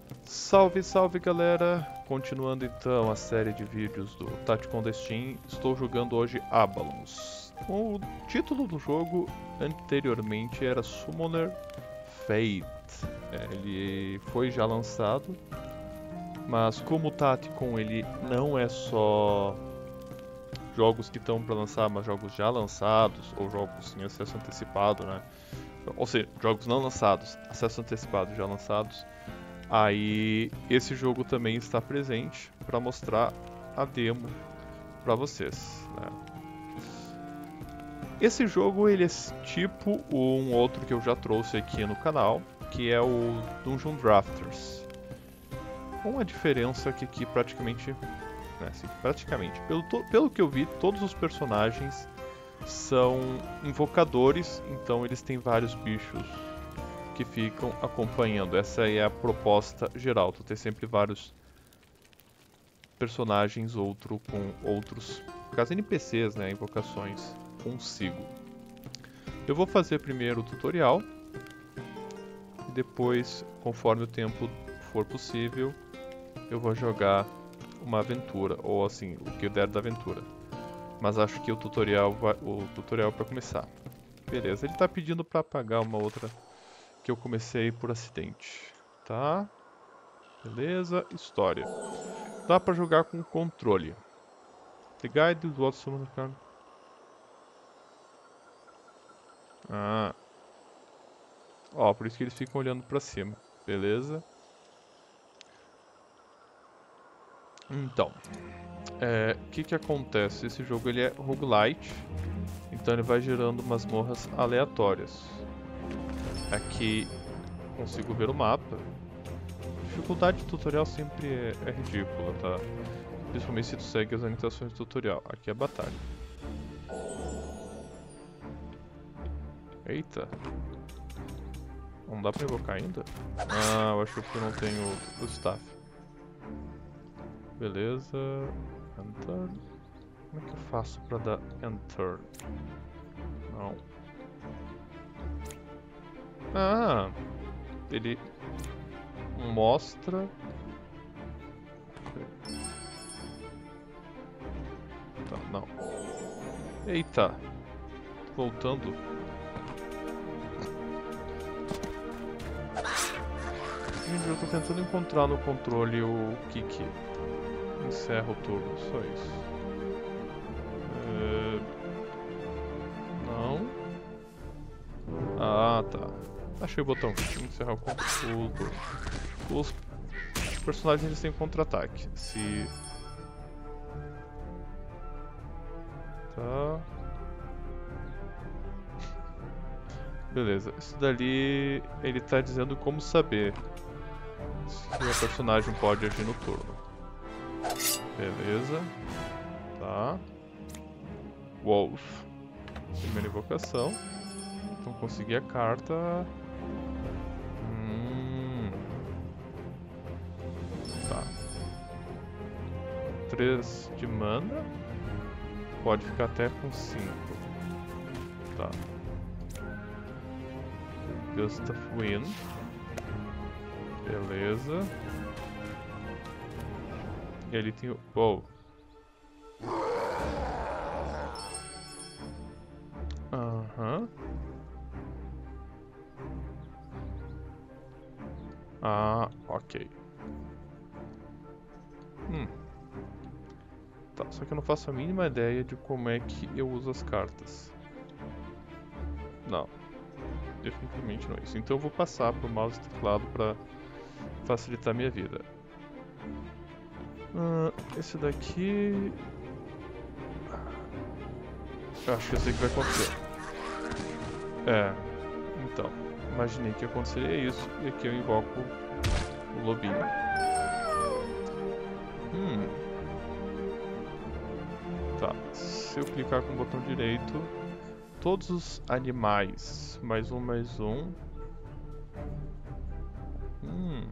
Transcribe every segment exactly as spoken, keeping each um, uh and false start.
Salve, salve galera! Continuando então a série de vídeos do Tactical on Steam, estou jogando hoje Abalons. O título do jogo anteriormente era Summoner Fate. É, ele foi já lançado, mas como o Tactical ele não é só jogos que estão para lançar, mas jogos já lançados ou jogos em acesso antecipado, né? Ou seja, jogos não lançados, acesso antecipado já lançados. Aí esse jogo também está presente para mostrar a demo para vocês, né? Esse jogo ele é tipo um outro que eu já trouxe aqui no canal, que é o Dungeon Drafters. Com a diferença que aqui praticamente, né, assim, praticamente, pelo, to, pelo que eu vi, todos os personagens são invocadores, então eles têm vários bichos que ficam acompanhando. Essa é a proposta geral. Tu tem sempre vários personagens, outro com outros, no caso N P Cs, né, invocações consigo. Eu vou fazer primeiro o tutorial e depois, conforme o tempo for possível, eu vou jogar uma aventura, ou assim, o que der da aventura. Mas acho que o tutorial vai, o tutorial para começar. Beleza, ele está pedindo para apagar uma outra que eu comecei por acidente, tá? Beleza, história. Dá pra jogar com controle. The guide is what someone can... Ah. Ó, por isso que eles ficam olhando pra cima. Beleza. Então, é, o que que acontece? Esse jogo ele é roguelite, então ele vai gerando masmorras aleatórias. Aqui consigo ver o mapa. A dificuldade do tutorial sempre é, é ridícula, tá? Principalmente se tu segue as orientações do tutorial. Aqui é a batalha. Eita. Não dá pra invocar ainda? Ah, eu acho que eu não tenho o staff. Beleza. Enter. Como é que eu faço pra dar enter? Não. Ah! Ele mostra... Tá, não. Eita! Voltando. Gente, eu tô tentando encontrar no controle o que que encerra o turno, só isso. É... Não. Ah, tá. Achei o botão. Encerrar o turno. Os personagens eles têm contra-ataque. Se... Tá... Beleza. Isso dali... Ele tá dizendo como saber se a personagem pode agir no turno. Beleza. Tá. Wolf. Primeira invocação. Então consegui a carta. Hum. Tá. três de mana. Pode ficar até com cinco. Tá. Gust of Wind. Beleza. E ali tem o... Uou. Aham. Ah, ok. Hum. Tá, só que eu não faço a mínima ideia de como é que eu uso as cartas. Não. Definitivamente não é isso. Então eu vou passar pro mouse e teclado pra facilitar a minha vida. Uh, esse daqui... Eu acho que eu sei o que vai acontecer. É, então, imaginei que aconteceria isso e aqui eu invoco o lobinho. Hum. Tá, se eu clicar com o botão direito, todos os animais, mais um, mais um. Hum.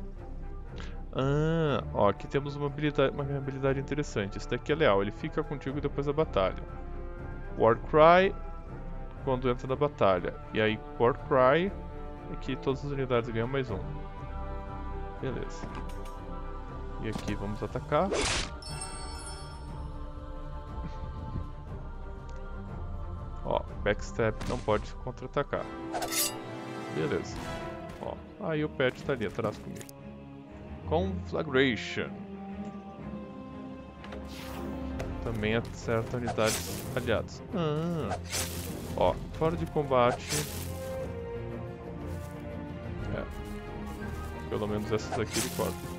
Ah, ó, aqui temos uma habilidade, uma habilidade interessante. Esse daqui é leal, ele fica contigo depois da batalha. Warcry, quando entra na batalha. E aí, Warcry, aqui todas as unidades ganham mais um. Beleza. E aqui vamos atacar. Ó, backstab não pode contra-atacar. Beleza. Ó, aí o pet tá ali atrás comigo. Conflagration. Também acerta unidades aliadas. Ah. Ó, fora de combate. É. Pelo menos essas aqui ele corta.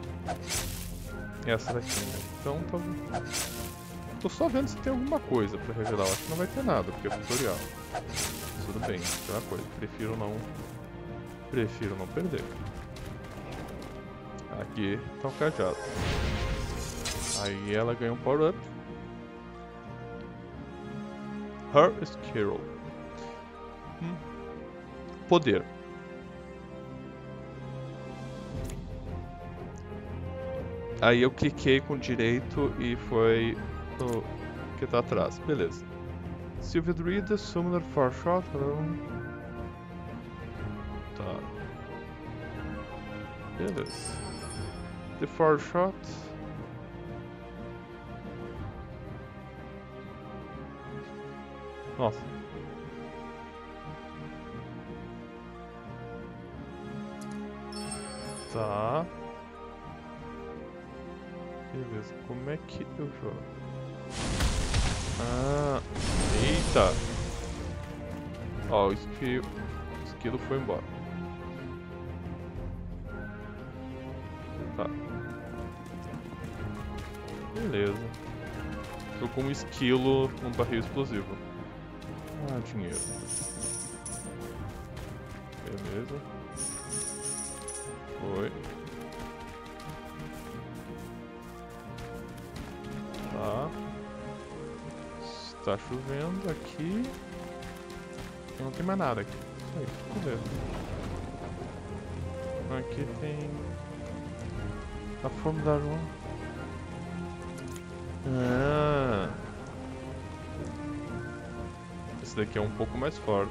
Essa daqui, né? Então tá. Tô só vendo se tem alguma coisa pra revelar. Acho que não vai ter nada, porque é tutorial. Tudo bem, é uma coisa. Prefiro não. Prefiro não perder. Aqui tá o cajado. Aí ela ganha um power up. Her Skill. Hum. Poder. Aí eu cliquei com o direito e foi no que tá atrás. Beleza. Sylvia Druida, Summoner for Shot. Tá. Beleza. The Far Shot. Nossa. Tá. Beleza, como é que eu jogo? Ah, eita! Ó, o esquilo, o esquilo foi embora. Tá. Beleza. Tô com um esquilo num barril explosivo. Ah, dinheiro. Beleza. Foi. Tá. Está chovendo aqui. Não tem mais nada aqui. Isso aí, beleza. Aqui tem a forma da João. Ah. Esse daqui é um pouco mais forte.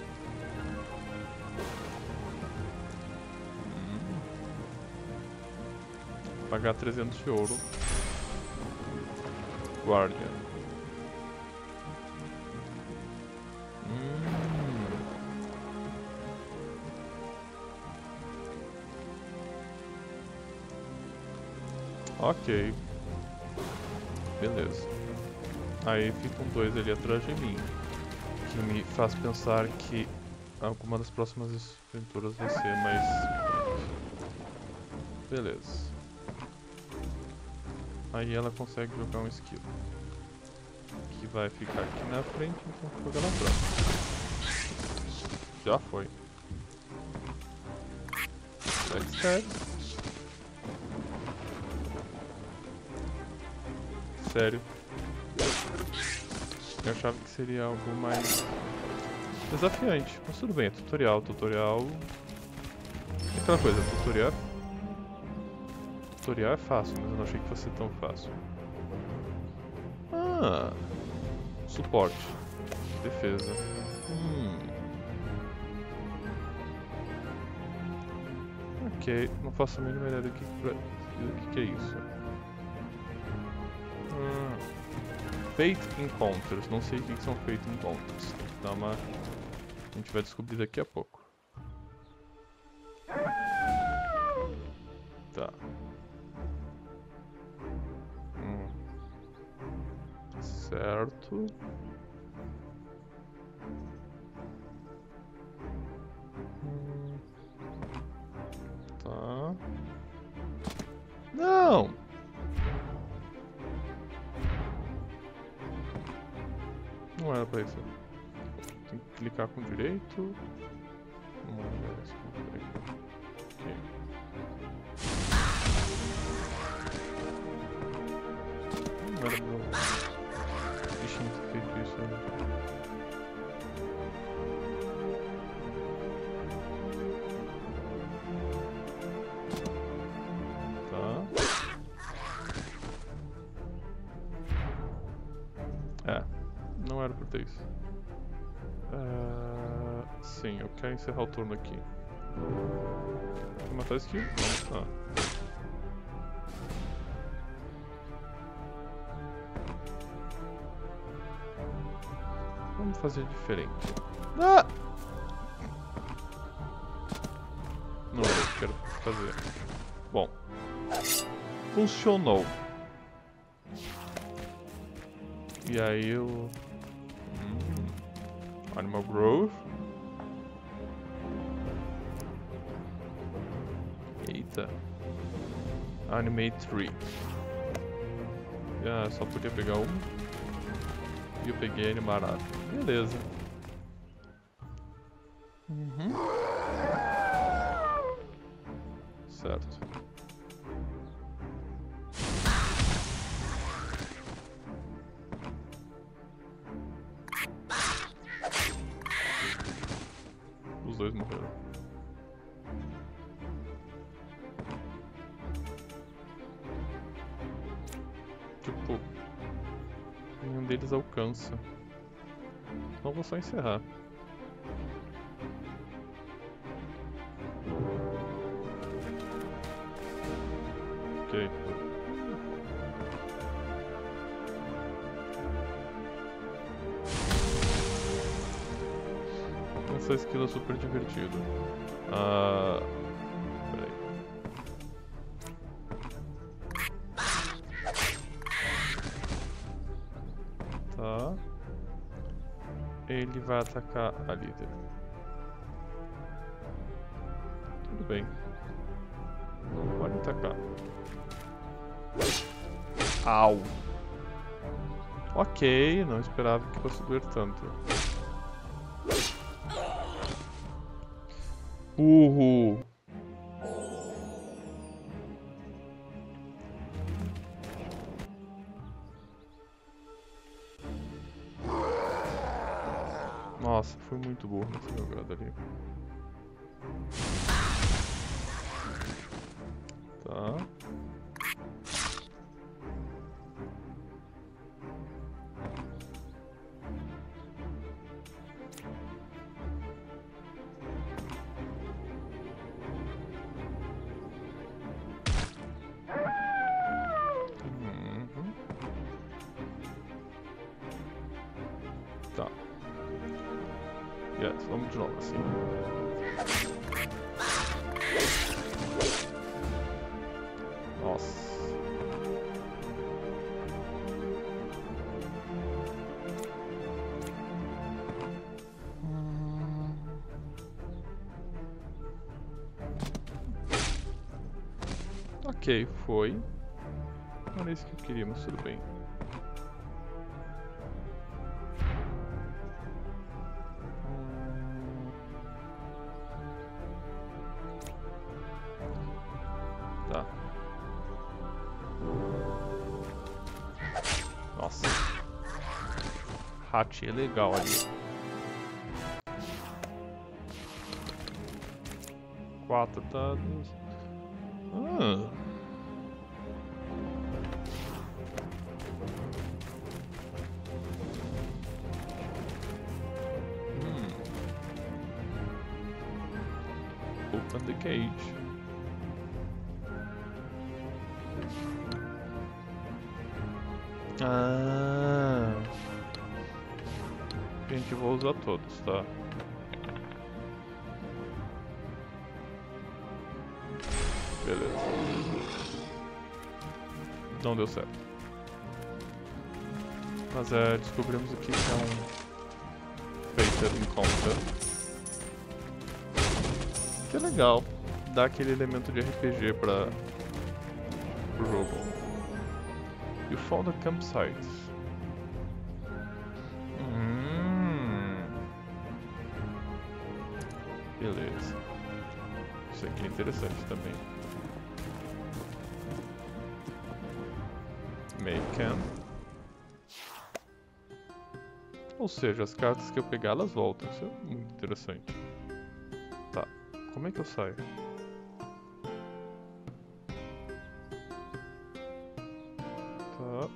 Hum. Pagar trezentos de ouro. Guardian. Hum. Ok. Beleza. Aí ficam dois ali atrás de mim. Que me faz pensar que alguma das próximas aventuras vai ser mais... Beleza. Aí ela consegue jogar um skill. Que vai ficar aqui na frente, então vou jogar na próxima. Já foi. Backstab. Sério. Eu achava que seria algo mais desafiante, mas tudo bem, é tutorial, tutorial... É aquela coisa, tutorial... Tutorial é fácil, mas eu não achei que fosse tão fácil. Ah... Suporte. Defesa. Hum... Ok, não faço a mínima ideia do que, pra... do que é isso. Hum... Fate Encounters, não sei o que são Fate Encounters. Dá uma... A gente vai descobrir daqui a pouco. Tá. Hum. Certo. Hum. Tá. Não! Não era pra isso. Tem que clicar com direito. Não era isso. Ok. Não era meu bichinho ter feito isso aí. Tá. É. Não era por ter isso. Uh, sim, eu quero encerrar o turno aqui. Vou matar esse aqui? Não. Ah. Vamos fazer diferente. Ah! Não é o que eu quero fazer. Bom. Funcionou. E aí eu... Hum, Animal Growth. Eita. Animate Tree. Ah, só podia pegar um. E eu peguei animarado. Beleza. Uhum. Certo. Os dois morreram. Tipo, nenhum deles alcança. Então vou só encerrar. Ok. Essa skill é super divertido. Ah, peraí. Tá. Ele vai atacar a líder. Tudo bem. Pode atacar. Au. Ok, não esperava que fosse doer tanto. Burro. Nossa, foi muito burro nessa jogada ali. Tá. Uhum. Tá. Yes, vamos de novo assim. Nossa. Ok, foi. Não era isso que eu queria, mas tudo bem. Tá. Nossa. Hatch é legal ali. Quatro dados. Ah. Hum. Open the cage. Ah. A gente vai usar todos, tá? Beleza. Não deu certo. Mas é, descobrimos aqui que é um Fated Encounter. Que é legal. Dá aquele elemento de R P G para o jogo. You found a campsite. Hum. Beleza. Isso aqui é interessante também. Make Ou seja, as cartas que eu pegar elas voltam. Isso é muito interessante. Tá. Como é que eu saio? Tá.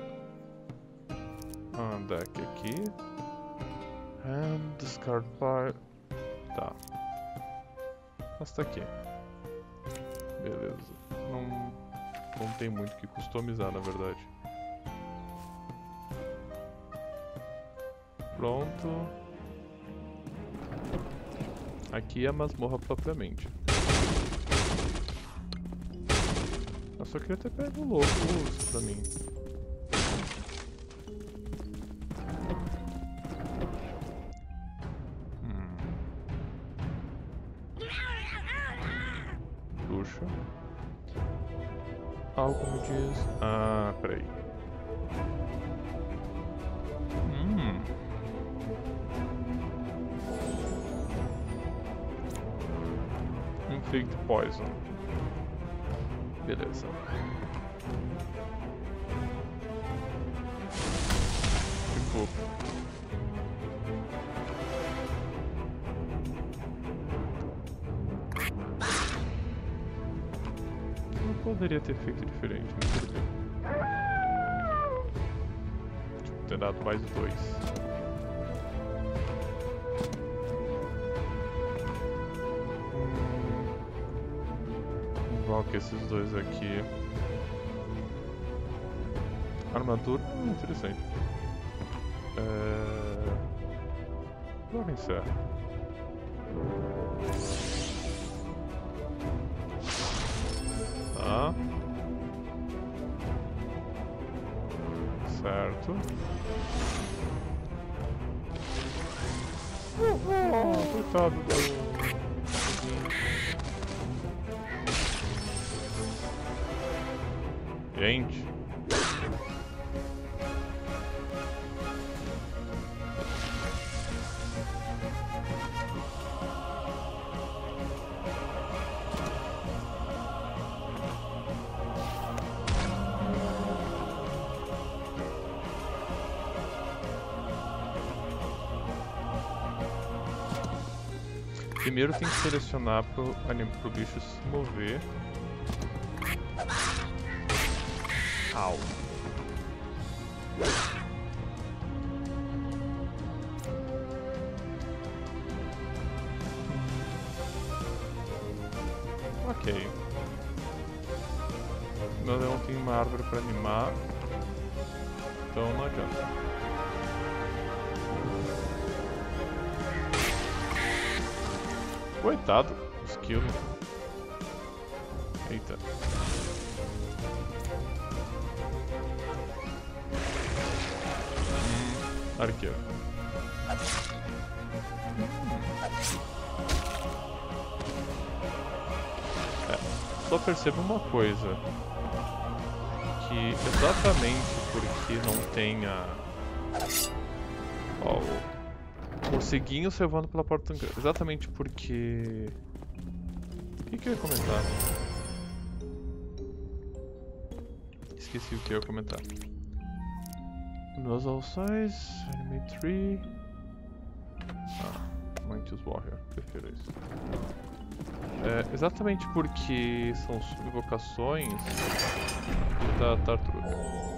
Ah, deck aqui. And discard pile. Tá. hasta aqui. Beleza. Não, não tem muito o que customizar, na verdade. Pronto. Aqui é a masmorra propriamente. Eu só queria ter pego o louco pra mim. Hum. Puxa. Algo me diz... Ah, peraí. Hum. Inflict Poison. Beleza. Tipo... Não poderia ter feito diferente, mas tudo bem. Tipo, ter dado mais dois. Igual que esses dois aqui. Armadura, hum, interessante. É... Logo encerra. Tá. Certo. Oh, coitado do... Gente. Primeiro tem que selecionar pro, pro bicho se mover. Au. Ok. Meu leão tem uma árvore para animar, então não adianta. Coitado, esquilo. Eita. Hum, arqueiro. Hum. É, só percebo uma coisa. Que exatamente porque não tem a... Ó, o morceguinho saiu voando pela porta do... Exatamente porque... O que, que eu ia comentar? Esqueci o que eu ia comentar. Nozzle Size, Animate Tree... Ah, Mantis Warrior, prefiro isso. É, exatamente porque são invocações da tartaruga.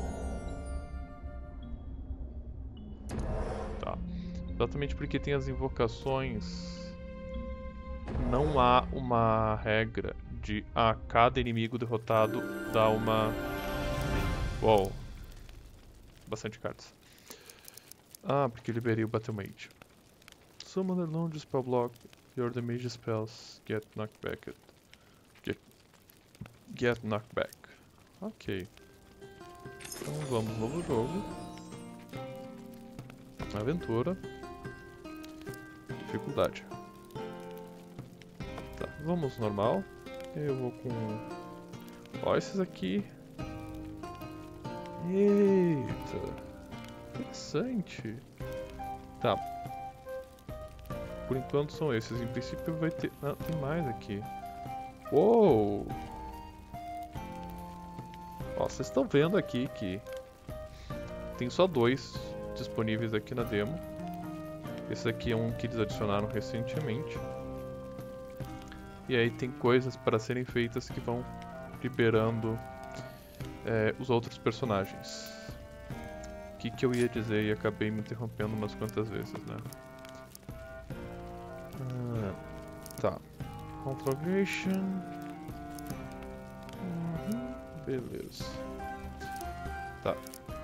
Tá. Exatamente porque tem as invocações, não há uma regra de a cada inimigo derrotado dá uma... Uou. Bastante cartas. Ah, porque eu liberei o Battle Mage. Summon alone the spell block. Your damage spells get knocked back. Get, get knocked back. Ok. Então vamos, novo jogo. Aventura. Dificuldade. Tá, vamos normal. Eu vou com... Ó, esses aqui. Eita. Interessante. Tá. Por enquanto são esses. Em princípio vai ter... Não, tem mais aqui. Uou! Ó, vocês estão vendo aqui que tem só dois disponíveis aqui na demo. Esse aqui é um que eles adicionaram recentemente. E aí tem coisas para serem feitas que vão liberando é, os outros personagens. O que, que eu ia dizer e acabei me interrompendo umas quantas vezes, né? Ah, tá. Conflagration. Uhum, beleza. Tá.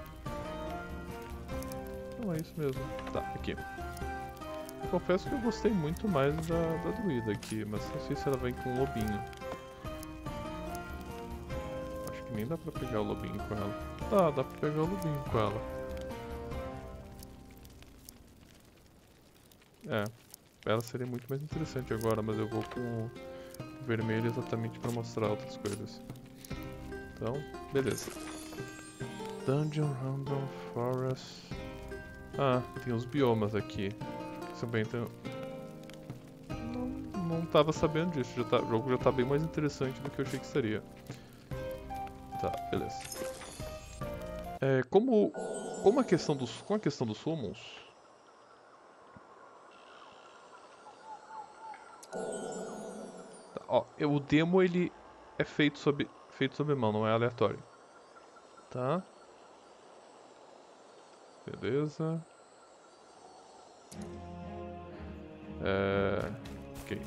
Não, é isso mesmo. Tá, aqui. Eu confesso que eu gostei muito mais da, da druida aqui, mas não sei se ela vem com o lobinho. Acho que nem dá pra pegar o lobinho com ela. Dá, dá pra pegar o lobinho com ela. É, ela seria muito mais interessante agora, mas eu vou com o vermelho exatamente pra mostrar outras coisas. Então, beleza. Dungeon, Random, Forest... Ah, tem os biomas aqui. Também tem... Não, não tava sabendo disso, já tá, o jogo já tá bem mais interessante do que eu achei que seria. Tá, beleza. É, como, como a questão dos, com a questão dos summons... Tá, ó, o demo ele é feito sob, feito sob mão, não é aleatório. Tá. Beleza. É... Ok.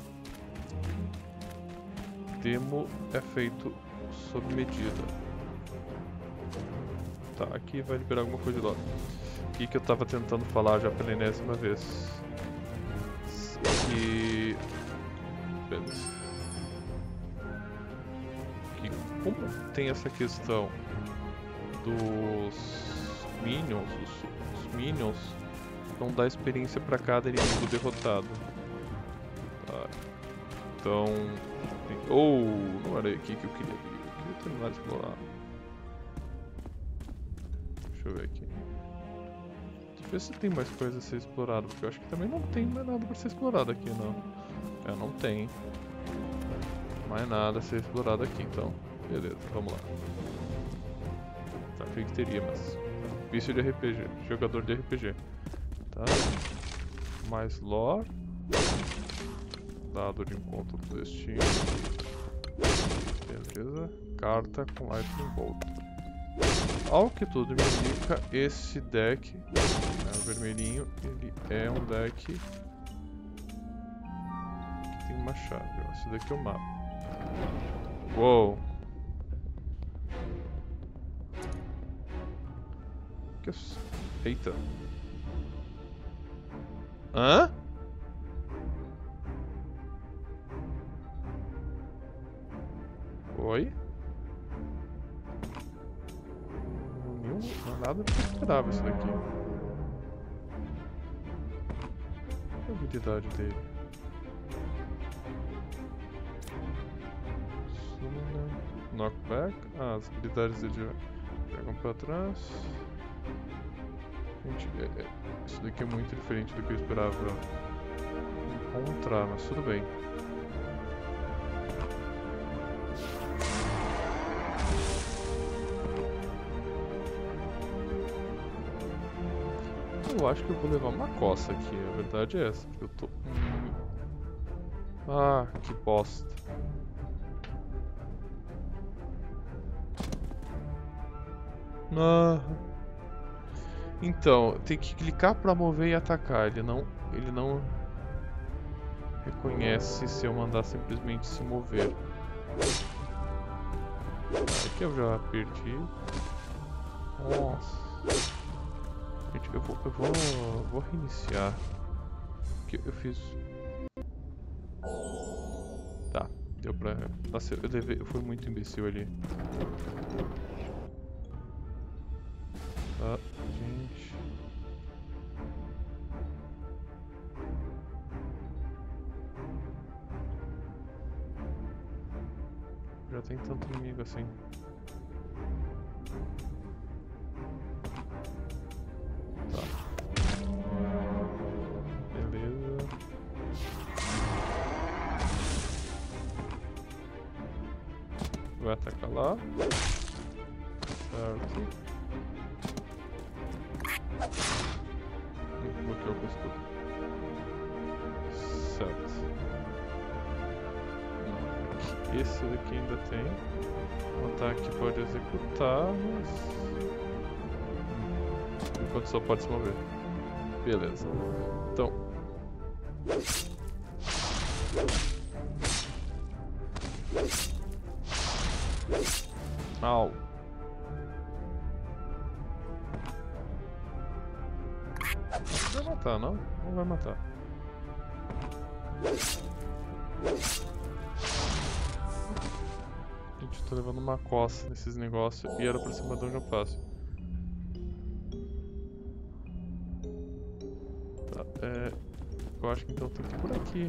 Demo é feito sob medida. Tá, aqui vai liberar alguma coisa de lá. O que que eu tava tentando falar já pela enésima vez? Que... Beleza. Que como tem essa questão dos minions, os, os minions vão dar experiência para cada inimigo derrotado. Tá. Então... Ou oh, não era aqui que eu queria ir. Eu queria terminar de explorar. Deixa eu ver aqui. Deixa eu ver se tem mais coisa a ser explorado, porque eu acho que também não tem mais nada para ser explorado aqui, não. É, não tem mais nada a ser explorado aqui, então. Beleza, vamos lá. Tá, achei que teria, mas... Vício de R P G, jogador de R P G. Tá. Mais lore. Dado de encontro do destino. Beleza. Carta com Lightning Bolt. Ao que tudo me indica, esse deck, né, o vermelhinho, ele é um deck que tem uma chave. Ó. Esse daqui é o mapa. Uou! Que eu... Eita! Hã? Oi? Não, não é nada que eu esperava isso daqui. Qual é a habilidade dele? Knockback. Ah, as habilidades dele pegam pra trás. Gente, é, é, isso daqui é muito diferente do que eu esperava encontrar, mas tudo bem. Eu acho que eu vou levar uma coça aqui, a verdade é essa, porque eu tô... Ah, que bosta. Ah. Então, tem que clicar pra mover e atacar, ele não, ele não reconhece se eu mandar simplesmente se mover. Aqui eu já perdi. Nossa. Gente, eu vou, eu vou, vou reiniciar. Porque eu fiz... Tá, deu pra... Nossa, eu, deve... eu fui muito imbecil ali. Tá, gente... Já tem tanto inimigo assim. Vai atacar lá. Certo. Bloqueou com escudo. Certo. Não. Esse daqui ainda tem. Um ataque pode executar, mas... Enquanto só pode se mover. Beleza. Então... Au. Não vai matar, não? Não vai matar. Gente, eu tô levando uma coça nesses negócios e era pra cima de onde eu faço. Tá, é... eu acho que então tem que ir por aqui.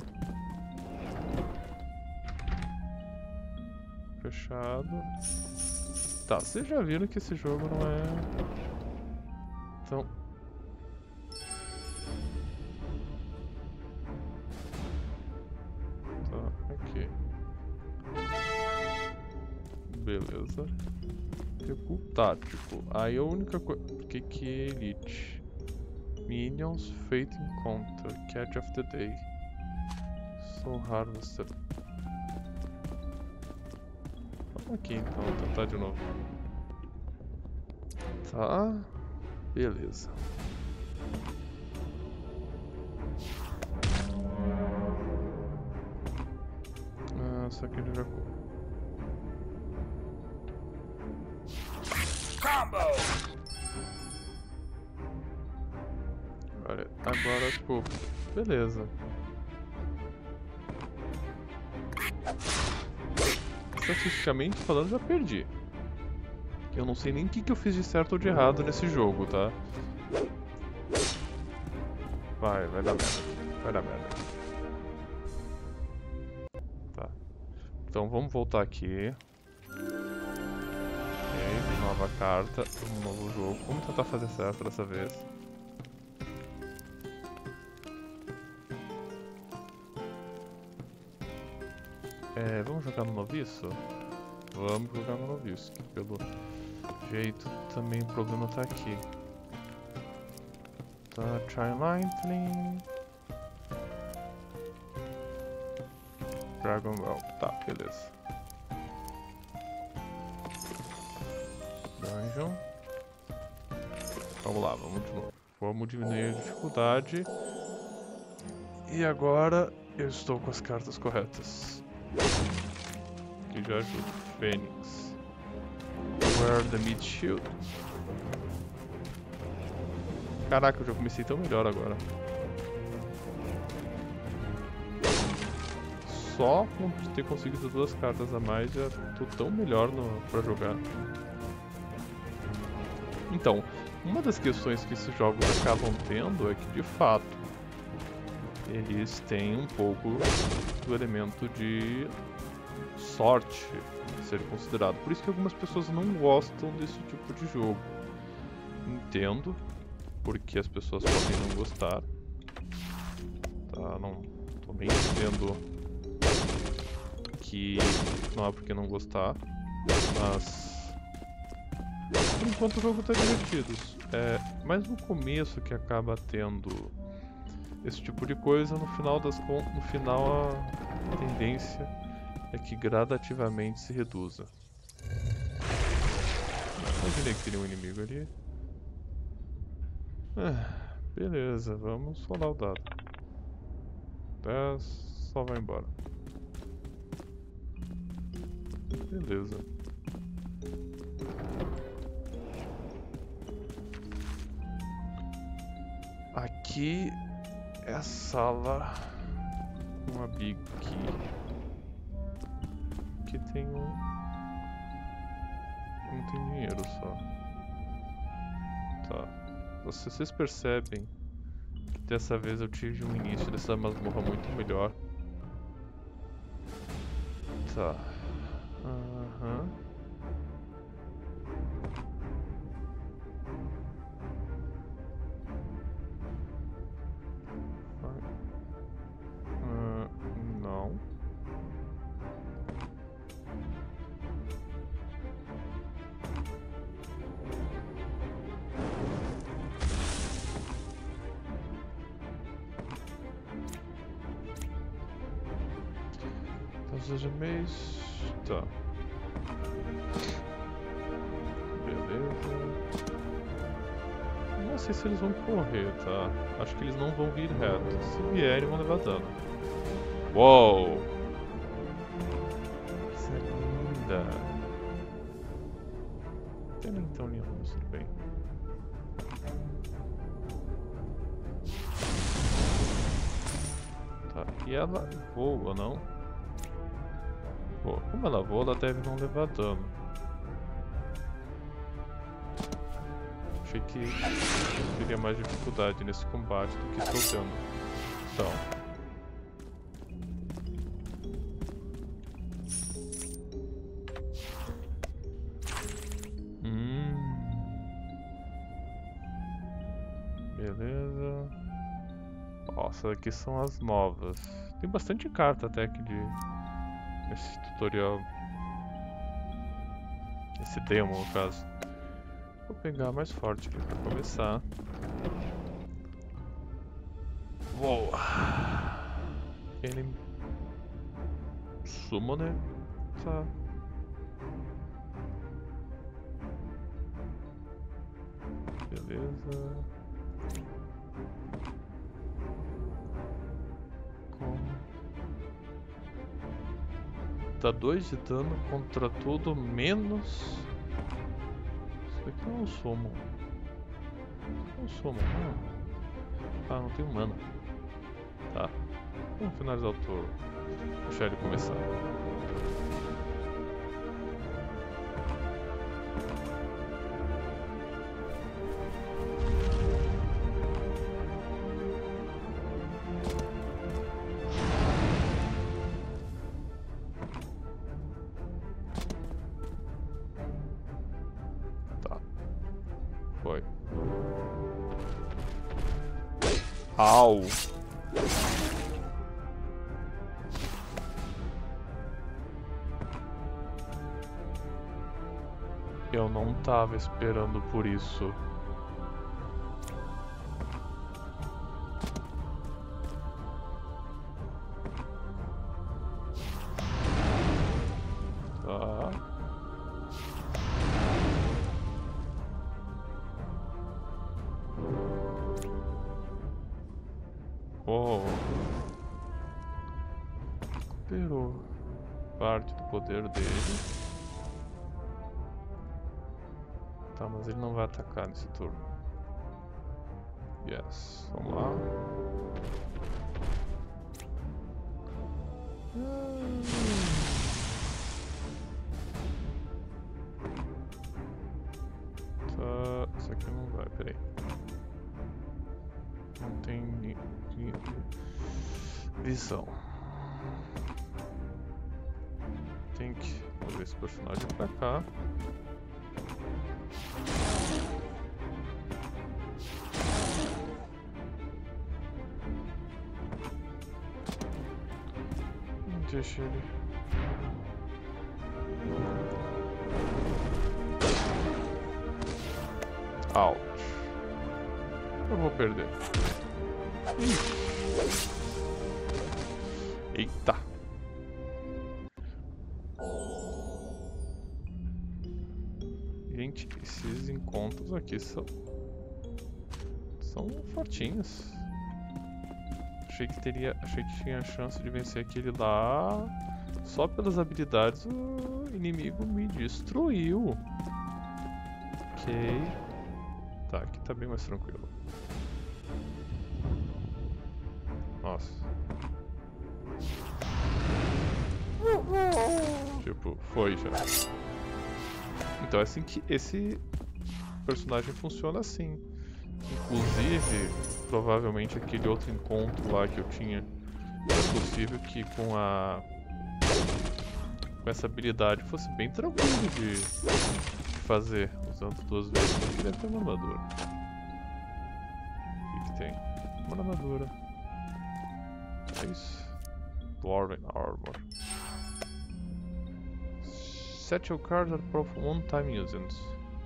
Fechado. Tá, vocês já viram que esse jogo não é... Então... Tá, aqui. Beleza. Tipo tático. Aí a única coisa... O que que é Elite? Minions, Fate Encounter, Catch of the Day. Soul Harvester. Vamos aqui então, tentar de novo. Tá. Beleza. Ah, só que ele já... Olha, agora, tipo, beleza. Estatisticamente falando, já perdi. Eu não sei nem o que, que eu fiz de certo ou de errado nesse jogo, tá? Vai, vai dar merda. Vai dar merda. Tá. Então vamos voltar aqui. Ok, nova carta, um novo jogo. Vamos tentar fazer certo dessa vez. É, vamos jogar no noviço? Vamos jogar no noviço, que pelo jeito também o problema tá aqui. Tá, Try Lightning. Dragon Well, tá, beleza. Dungeon. Vamos lá, vamos de novo. Vamos diminuir a dificuldade. E agora eu estou com as cartas corretas. Que já ajuda. Fênix. Wear the Meat Shield. Caraca, eu já comecei tão melhor agora. Só com ter conseguido duas cartas a mais já tô tão melhor no, pra jogar. Então, uma das questões que esses jogos acabam tendo é que, de fato, eles têm um pouco do elemento de sorte a ser considerado. Por isso que algumas pessoas não gostam desse tipo de jogo. Entendo porque as pessoas podem não gostar. Tá, não tô bem entendendo que não é porque não gostar, mas por enquanto o jogo tá divertido. É, mas no começo que acaba tendo esse tipo de coisa, no final das contas, no final a tendência é que gradativamente se reduza. Imaginei que teria um inimigo ali. Ah, beleza, vamos rolar o dado. dez, só vai embora. Beleza. Aqui é a sala com a Big Key. Aqui tem um... não tem dinheiro só. Tá. Vocês percebem que dessa vez eu tive um início dessa masmorra muito melhor. Tá. Aham. Uh, não. Seja mês. Tá. Beleza. Não sei se eles vão correr, tá? Acho que eles não vão vir reto. Se vierem, vão levar dano. Uou! vida. Pena então nenhum, mas tudo bem. Tá, e ela voa, não? Pô, como ela voa, ela deve não levar dano. Achei que eu teria mais dificuldade nesse combate do que estou tendo. Então. Beleza. Nossa, aqui são as novas. Tem bastante carta até aqui de esse tutorial. Esse demo, no caso. Vou pegar mais forte aqui pra começar. Uou! Ele... Summoner? Tá. Beleza. Dá dois de dano contra tudo, menos... Isso aqui não é um summon. É um summon, não. Ah, não tem mana. Tá. Vamos finalizar o turno. Deixar ele começar. Foi. Au! Eu não tava esperando por isso. Tá. Oh. Recuperou parte do poder dele. Tá, mas ele não vai atacar nesse turno. Yes, vamos lá. Tá, isso aqui não vai, peraí. Não tem ni- ni- visão. Tem que mover esse personagem pra cá. Deixa ele. Ouch. Eu vou perder. Eita. Gente, esses encontros aqui são são fortinhos. Achei que teria, achei que tinha chance de vencer aquele lá. Só pelas habilidades o inimigo me destruiu. Ok. Tá, aqui tá bem mais tranquilo. Nossa. Tipo, foi já. Então é assim que esse personagem funciona assim. Inclusive, provavelmente aquele outro encontro lá que eu tinha, é possível que com a com essa habilidade fosse bem tranquilo de, de fazer, usando duas vezes. Aqui deve ter uma armadura. O que, que tem? Uma armadura. É isso. Dwarven Armor. Set your cards at profit one time usings.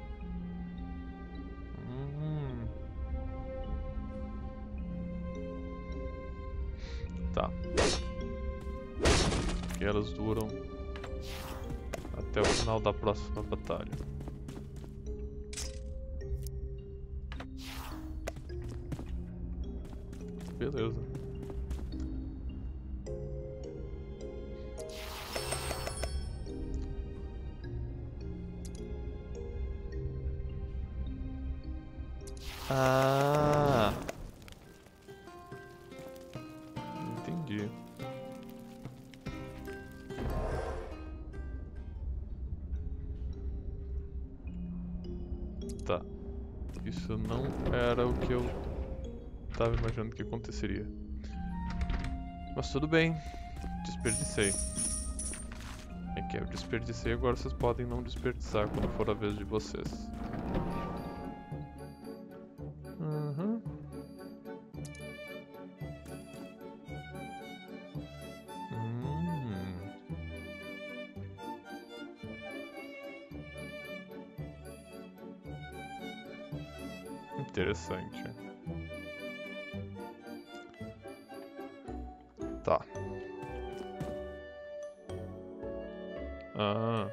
Hum. Tá. E elas duram até o final da próxima batalha. Beleza. Ah. Entendi. Tá. Isso não era o que eu tava imaginando que aconteceria. Mas tudo bem. Desperdicei. É que eu desperdicei, agora vocês podem não desperdiçar quando for a vez de vocês. Uhum. Hum. Interessante. Tá. Ah.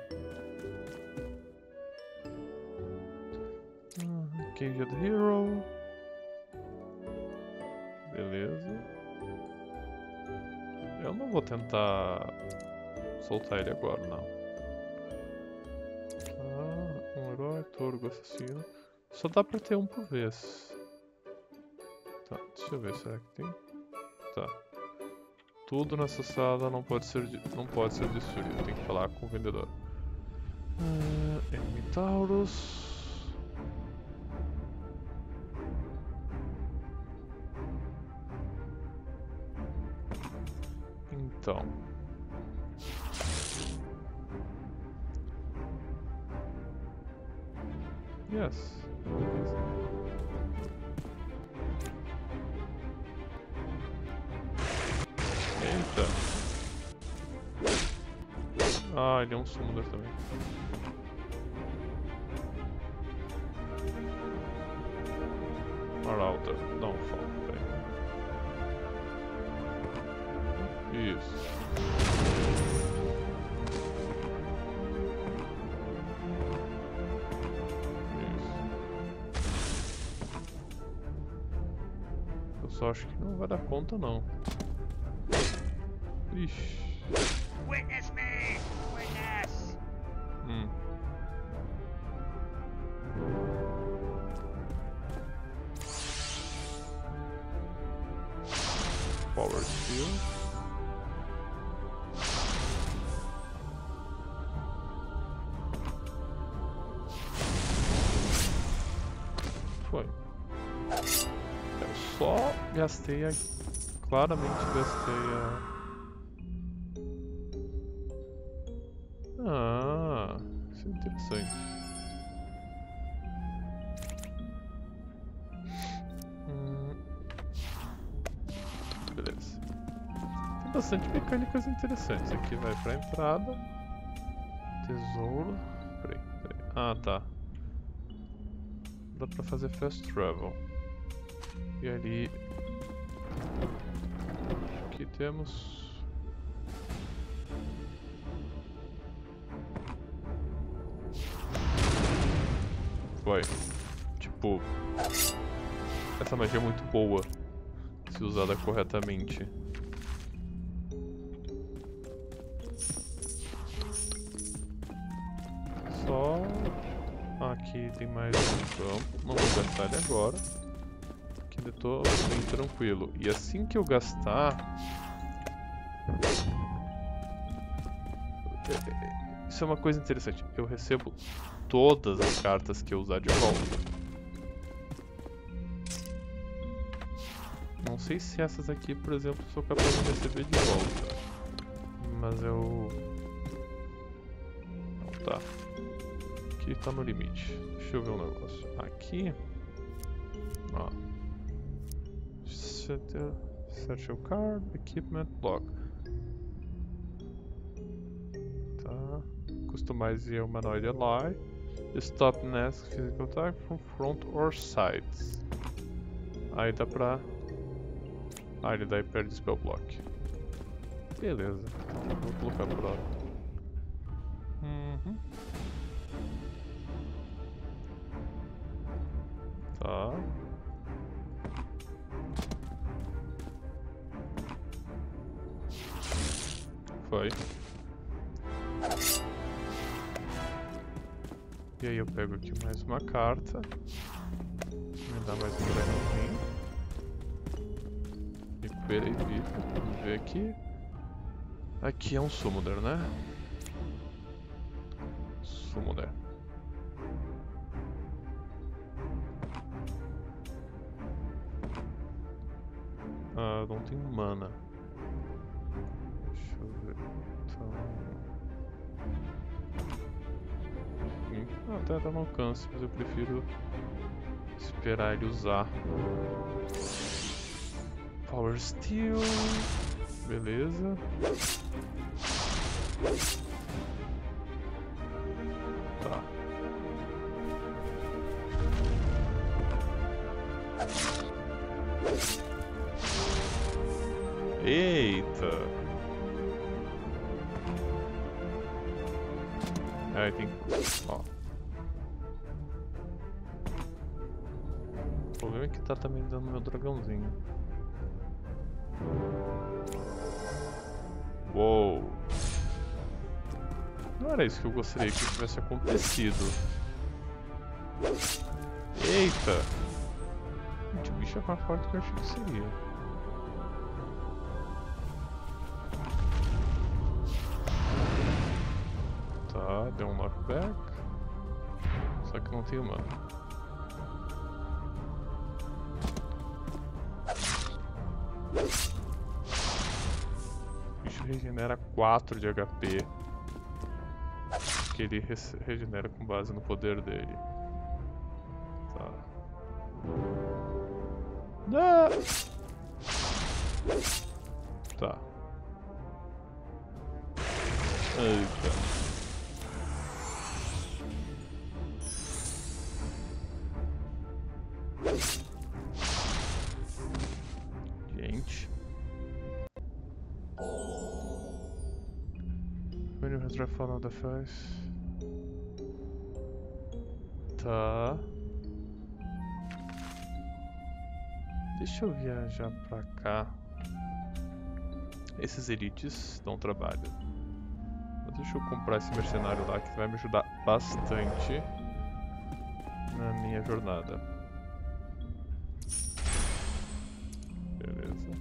Cage of the Hero. Beleza. Eu não vou tentar soltar ele agora, não. Ah, um herói, touro, assassino. Só dá pra ter um por vez. Tá, deixa eu ver, será que tem? Tá. Tudo nessa sala não pode ser, não pode ser destruído, tem que falar com o vendedor. Uh, Minotaurus. Então. Yes. Eita. Ah, ele é um summoner também. Marauder, não falta, peraí. Isso. Eu só acho que não vai dar conta, não. Ixi. Witness me! Witness! Hum. Power Steel. Foi. Eu só gastei a... Claramente gastei a... Ah, isso é interessante. Hum. Beleza. Tem bastante mecânicas interessantes. Aqui vai pra entrada. Tesouro. Peraí, peraí. Ah, tá. Dá pra fazer fast travel. E ali... Aqui temos... Vai. Tipo... Essa magia é muito boa. Se usada corretamente. Só... Aqui tem mais um campo. Não vou gastar ele agora. Aqui eu tô bem tranquilo. E assim que eu gastar... Isso é uma coisa interessante. Eu recebo todas as cartas que eu usar de volta. Não sei se essas aqui, por exemplo, sou capaz de receber de volta. Mas eu... Não, tá. Aqui tá no limite. Deixa eu ver um negócio. Aqui... Ó. Search your card, equipment, block. Tá. Customize your humanoid ally. Stop next physical attack from front or sides. Aí dá pra... Ah, ele daí perde spell block. Beleza. Então vou colocar por hora. Uhum. Tá. Foi. E aí eu pego aqui mais uma carta. dar mais um dragãozinho. Recuperei vida. Vamos ver aqui. Aqui é um Summoner, né? Summoner. Ah, não tem mana. Deixa eu ver. Então... Ah, até tá no alcance, mas eu prefiro esperar ele usar. Power Steel. Beleza. Tá. Eita! Aí tem... Ó. O problema é que tá também dando meu dragãozinho. Uou! Não era isso que eu gostaria que tivesse acontecido. Eita! Gente, o bicho é mais forte do que eu achei que seria. Tá, deu um knockback. Só que não tem mana. O bicho regenera quatro de H P. Que ele re regenera com base no poder dele. Tá. Não! Tá. Eita. Gente. When you have fall on the face. Tá. Deixa eu viajar pra cá. Esses elites dão trabalho. Mas deixa eu comprar esse mercenário lá que vai me ajudar bastante na minha jornada. Beleza.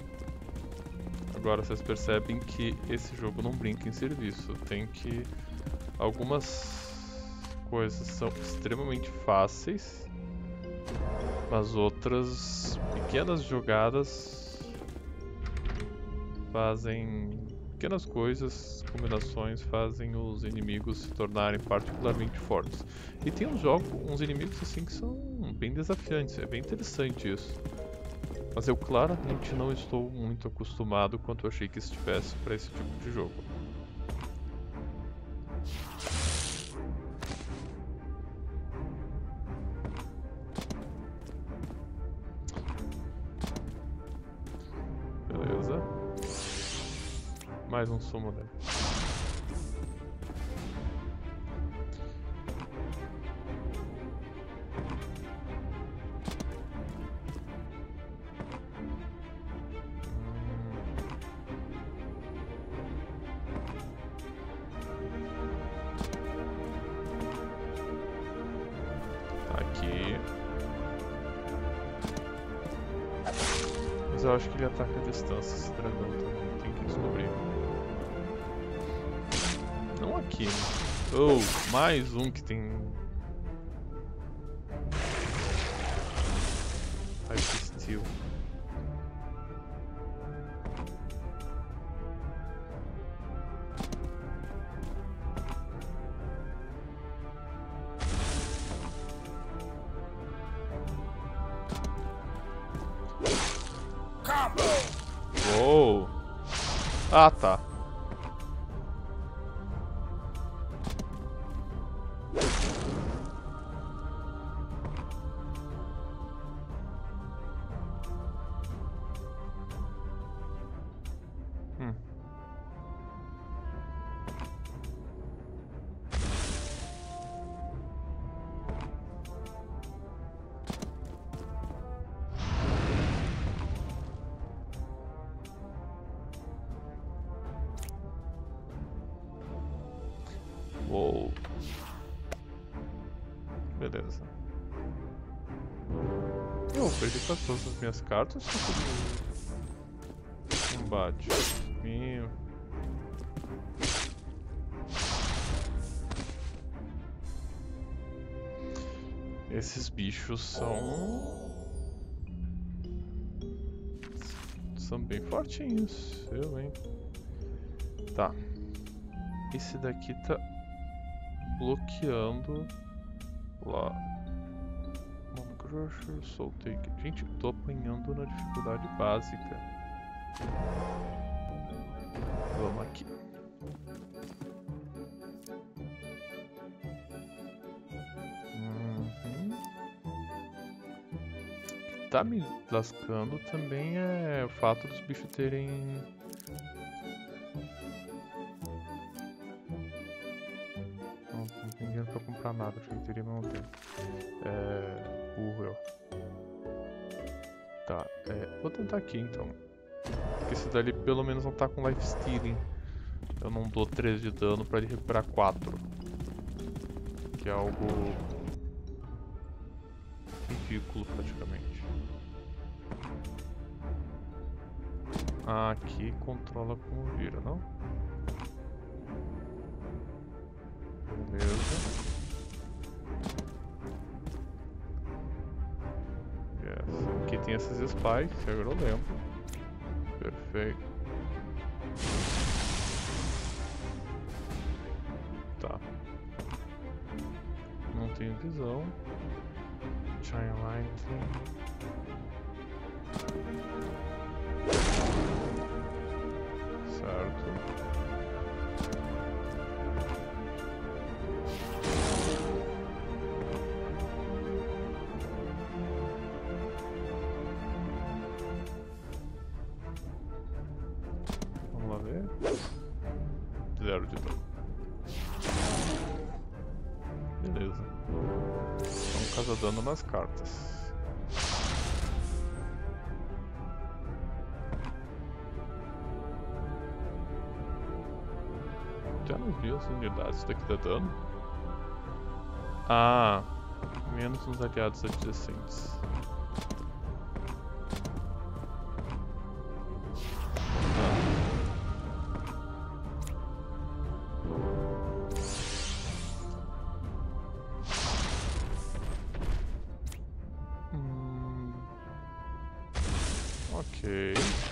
Agora vocês percebem que esse jogo não brinca em serviço. Tem que... Algumas coisas são extremamente fáceis, mas outras pequenas jogadas fazem... Pequenas coisas, combinações fazem os inimigos se tornarem particularmente fortes. E tem uns jogos, uns inimigos assim que são bem desafiantes, é bem interessante isso. Mas eu claramente não estou muito acostumado quanto eu achei que estivesse para esse tipo de jogo. Beleza. Mais um Summoner. Aqui. Mas eu acho que ele ataca a distância, esse dragão também. Tem que descobrir. Não aqui, né? Oh, mais um que tem... Type Steel. Uou! Ah, tá. Hum. Uou. Beleza. Eu perdi quase todas as minhas cartas. Combate. Meu. Esses bichos são... São bem fortinhos. Eu, hein? Tá. Esse daqui tá bloqueando lá. Mano Crusher, Soul Taker. Gente, eu tô apanhando na dificuldade básica. Vamos aqui. Tá me lascando também é o fato dos bichos terem... Não, não tem dinheiro pra comprar nada, achei que teria, mas não tem. É... burro eu. Tá, é... vou tentar aqui então. Porque esse dali pelo menos não tá com life stealing. Eu não dou três de dano pra ele recuperar quatro. Que é algo... ridículo praticamente. Ah, aqui controla como vira, não? Beleza. Yes. Aqui tem essas spikes, que agora eu lembro. Perfeito. Tá. Não tenho visão. Shine Light. Certo. Vamos lá ver. Zero de dano. Beleza. Então causa dano nas cartas. Já não vi as unidades daqui da dano. Ah, menos nos aliados adjacentes. Hum, ok.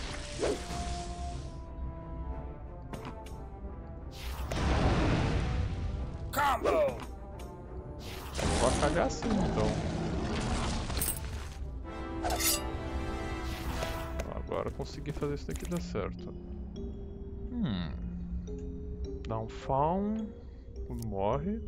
Combo! Vou acalhar assim então. Agora consegui fazer isso daqui dar certo. Hum. Dá um faun. Morre.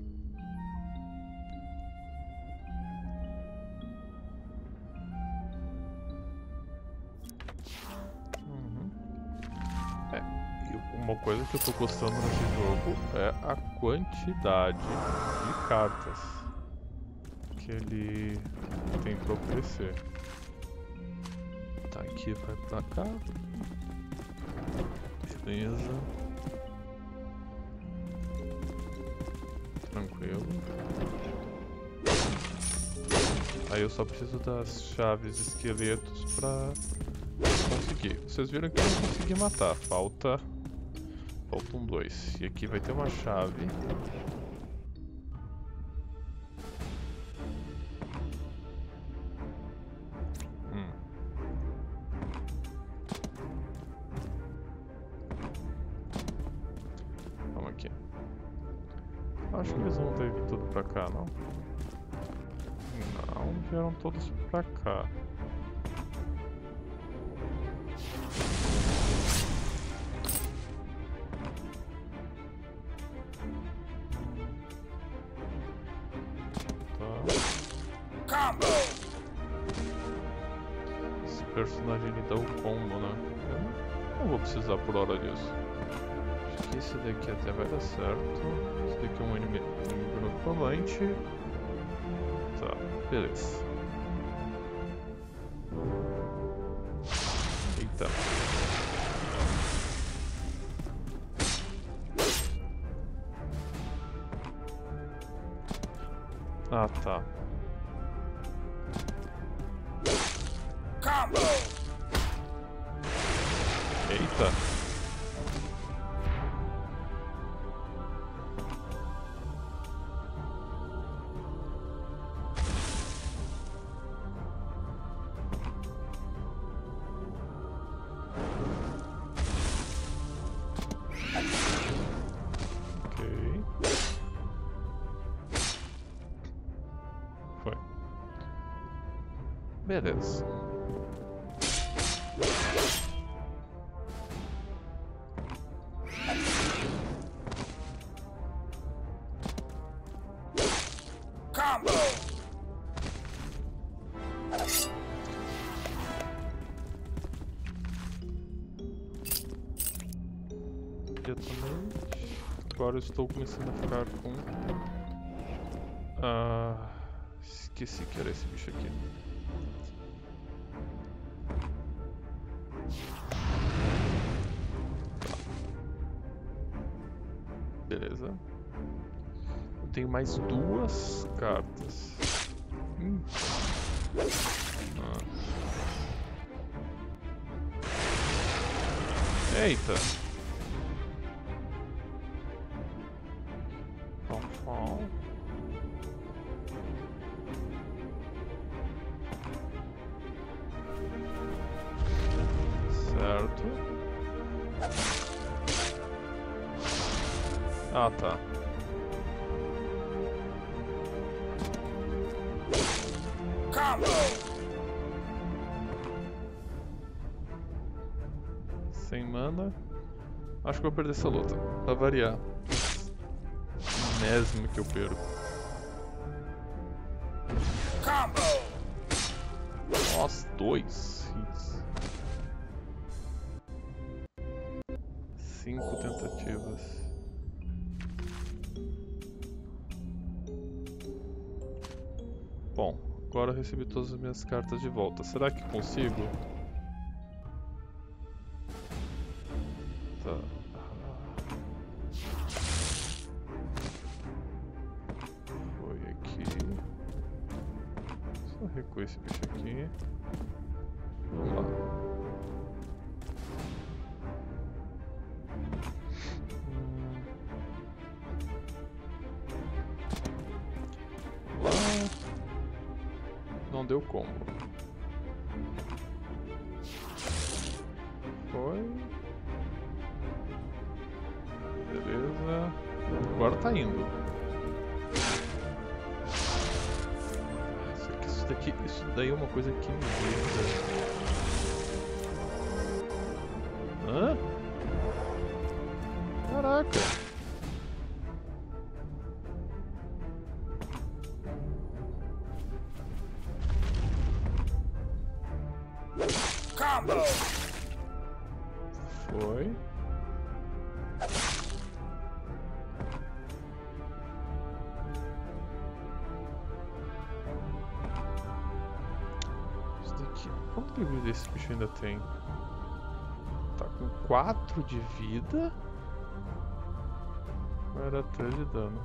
Uhum. É, e uma coisa que eu tô gostando nesse jogo é a quantidade de cartas que ele tem pra oferecer. Tá, aqui vai pra cá. Beleza. Tranquilo. Aí eu só preciso das chaves de esqueletos pra conseguir. Vocês viram que eu não consegui matar. Falta... Faltam dois. E aqui vai ter uma chave. Hum. Vamos aqui. Acho que eles vão ter vir tudo pra cá, não? Não, vieram todos pra cá. Tá. Combo! Esse personagem ele dá o combo, né? Eu não vou precisar por hora disso. Acho que esse daqui até vai dar certo. Esse daqui é um inimigo necromante. Tá, beleza. Eita. Ah, tá. Eita. Ok. Foi. Beleza. Diretamente. Agora eu estou começando a ficar com... Ah, esqueci que era esse bicho aqui. Beleza. Eu tenho mais duas cartas. Hum. Ah. Eita! Pom, pom. Certo. Ah, tá. Sem mana. Acho que vou perder essa luta. Pra variar. Mesmo que eu perco. Nossa, dois hits. Cinco tentativas. Bom, agora eu recebi todas as minhas cartas de volta. Será que consigo? Tá. Foi aqui. Só recuo esse bicho aqui. Vamos lá. Hum. Lá. Não deu combo. Foi. Beleza. Agora tá indo. Isso, aqui, isso daqui, isso daí é uma coisa que me irrita. Hã? Caraca. Foi. Isso daqui. Quanto de vida esse bicho ainda tem? Tá com quatro de vida. Ou era três de dano?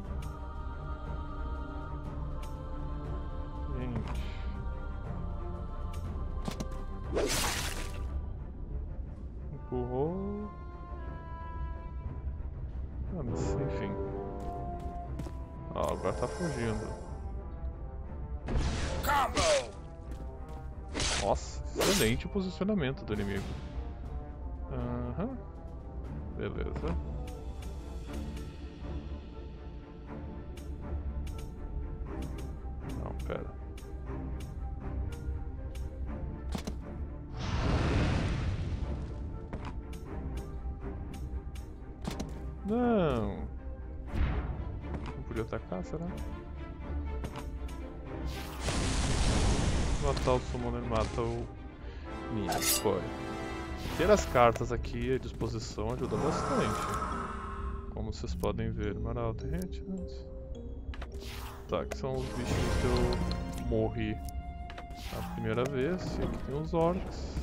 Gente. Empurrou. Ah, mas enfim. Ah, agora tá fugindo. Nossa, excelente posicionamento do inimigo. Aham. Uhum. Beleza. Não, pera. Não. Não podia atacar, será? Matar o Summoner mata o Minion. Foi. Ter as cartas aqui à disposição ajuda bastante. Como vocês podem ver. Marauder Enchantments. Tá, que são os bichinhos que eu morri a primeira vez. E aqui tem os orcs.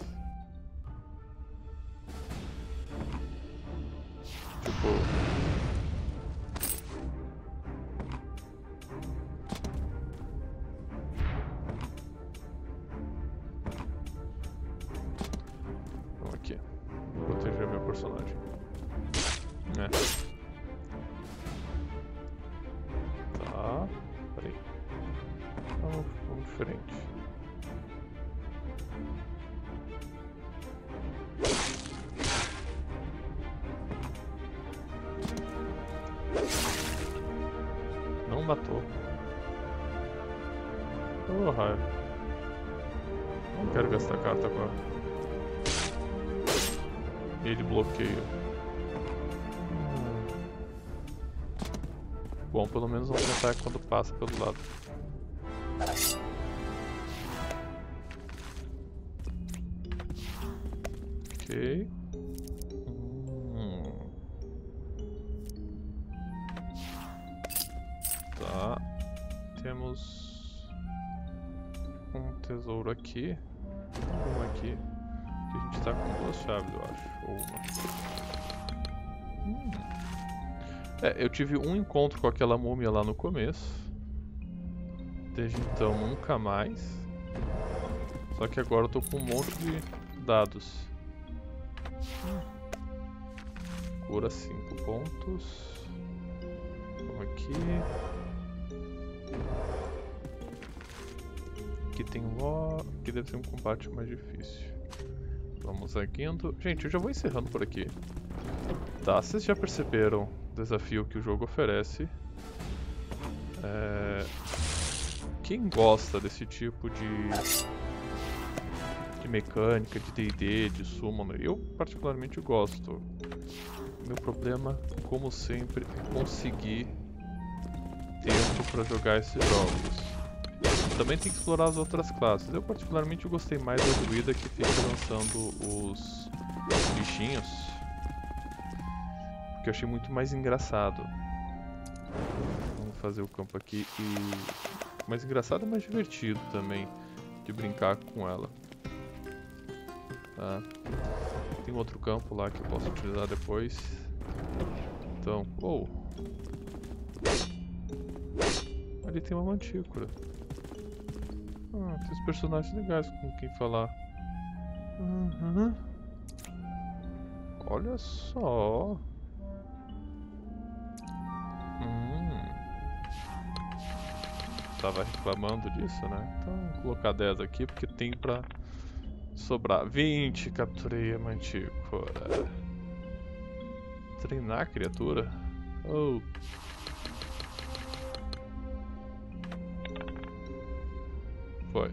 Tipo... frente. Não matou. Oh, raiva. Não quero gastar carta agora. Ele bloqueia. Bom, pelo menos não ataque quando passa pelo lado. Ok. Hum. Tá. Temos um tesouro aqui. Um aqui. Que a gente tá com duas chaves, eu acho. Ou uma. Hum. É, eu tive um encontro com aquela múmia lá no começo. Desde então nunca mais. Só que agora eu tô com um monte de dados. Hum. Cura cinco pontos. Vamos aqui. Aqui tem ó. Aqui deve ser um combate mais difícil. Vamos seguindo. Gente, eu já vou encerrando por aqui. Tá, vocês já perceberam o desafio que o jogo oferece. É... Quem gosta desse tipo de, de mecânica, de D e D, de Summoner, eu particularmente gosto. Meu problema, como sempre, é conseguir tempo para jogar esses jogos. Também tem que explorar as outras classes. Eu particularmente gostei mais da druida que fica lançando os bichinhos, porque eu achei muito mais engraçado. Vamos fazer o campo aqui e... mais engraçado e mais divertido também de brincar com ela. Tá. Tem outro campo lá que eu posso utilizar depois. Então, oh. Ali tem uma mantícora. Ah, tem os personagens legais com quem falar. Uhum. Olha só. Hum. Tava reclamando disso, né? Então vou colocar dez aqui porque tem pra sobrar. vinte, capturei a mantícora. Treinar a criatura? Oh. Foi.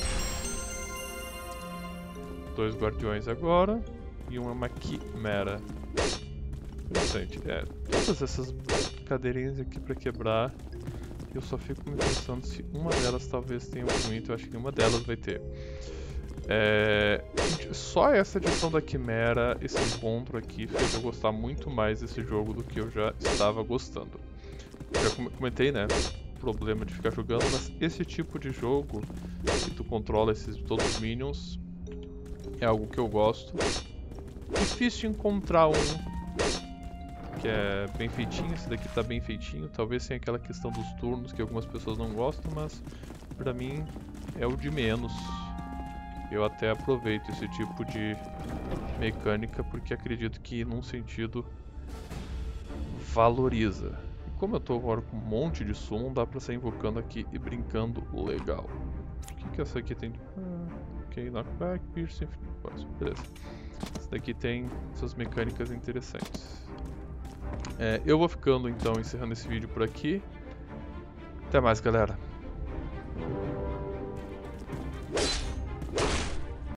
Dois guardiões agora. E uma quimera. Interessante. É, todas essas cadeirinhas aqui pra quebrar. Eu só fico me pensando se uma delas talvez tenha um muito. Eu acho que uma delas vai ter. É, gente, só essa edição da quimera, esse encontro aqui, fez eu gostar muito mais desse jogo do que eu já estava gostando. Eu já comentei, né? Problema de ficar jogando, mas esse tipo de jogo que tu controla esses todos os minions é algo que eu gosto. Difícil encontrar um que é bem feitinho. Esse daqui tá bem feitinho, talvez tenha aquela questão dos turnos que algumas pessoas não gostam, mas pra mim é o de menos. Eu até aproveito esse tipo de mecânica porque acredito que num sentido valoriza. Como eu tô agora com um monte de summon, dá pra sair invocando aqui e brincando legal. O que que essa aqui tem? Ah, ok, knockback, piercing, beleza. Essa daqui tem essas mecânicas interessantes. É, eu vou ficando então, encerrando esse vídeo por aqui. Até mais, galera.